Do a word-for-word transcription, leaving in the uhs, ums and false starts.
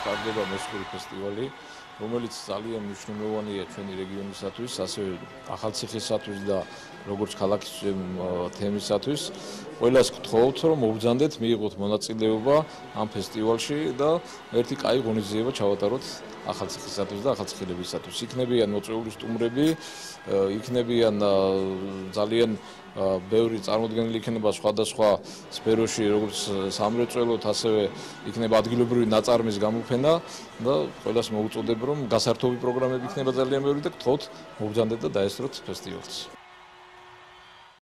ტარდება მესხური ფესტივალი, რომელიც ძალიან მნიშვნელოვანია ჩვენი რეგიონისათვის, ასევე ახალციხისათვის და როგორც ქალაქის თემისათვის. ყველას გთხოვთ, რომ მობრძანდეთ, მიიღოთ მონაწილეობა ამ ფესტივალში და ერთი კაი ღონისძიება ჩავატაროთ ახალციხისათვის და ახალციხელებისათვის. იქნებიან მოწვეული სტუმრები, იქნებიან ძალიან ბევრი წარმოდგენილი იქნება სხვადასხვა სფეროში, როგორც სამრეწველოთ, ასევე იქნება ადგილობრივი ნაწარმის გამოფენა და ყველას მოვუწოდებ, რომ გასართობი პროგრამები იქნება ძალიან ბევრი და გთხოვთ მობრძანდეთ და დაესწროთ ფესტივალს.